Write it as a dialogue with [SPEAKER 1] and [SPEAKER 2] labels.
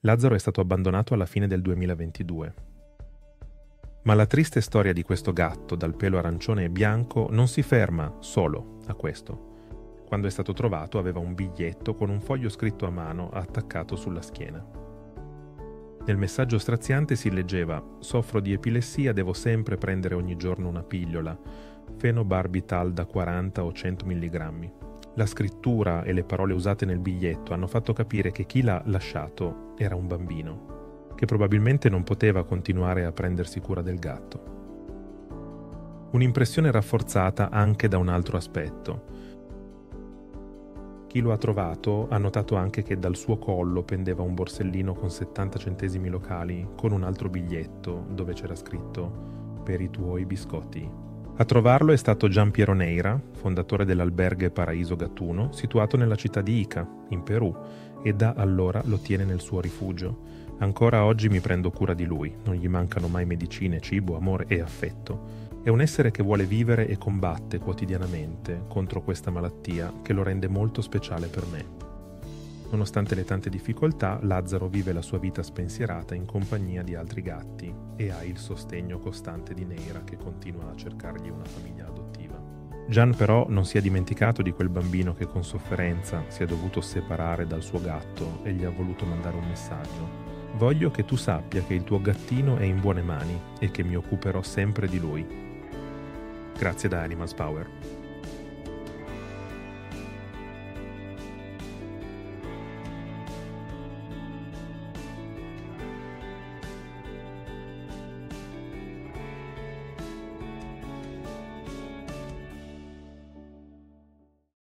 [SPEAKER 1] Lazzaro è stato abbandonato alla fine del 2022. Ma la triste storia di questo gatto dal pelo arancione e bianco non si ferma solo a questo. Quando è stato trovato aveva un biglietto con un foglio scritto a mano attaccato sulla schiena. Nel messaggio straziante si leggeva: «Soffro di epilessia, devo sempre prendere ogni giorno una pillola, fenobarbital da 40 o 100 mg». La scrittura e le parole usate nel biglietto hanno fatto capire che chi l'ha lasciato era un bambino, che probabilmente non poteva continuare a prendersi cura del gatto. Un'impressione rafforzata anche da un altro aspetto. Chi lo ha trovato ha notato anche che dal suo collo pendeva un borsellino con 70 centesimi locali con un altro biglietto dove c'era scritto «Per i tuoi biscotti». A trovarlo è stato Gian Piero Neira, fondatore dell'albergue Paraíso Gattuno, situato nella città di Ica, in Perù, e da allora lo tiene nel suo rifugio. Ancora oggi mi prendo cura di lui, non gli mancano mai medicine, cibo, amore e affetto. È un essere che vuole vivere e combatte quotidianamente contro questa malattia che lo rende molto speciale per me. Nonostante le tante difficoltà, Lazzaro vive la sua vita spensierata in compagnia di altri gatti e ha il sostegno costante di Neira che continua a cercargli una famiglia adottiva. Gian però non si è dimenticato di quel bambino che con sofferenza si è dovuto separare dal suo gatto e gli ha voluto mandare un messaggio. Voglio che tu sappia che il tuo gattino è in buone mani e che mi occuperò sempre di lui. Grazie da Animals Power.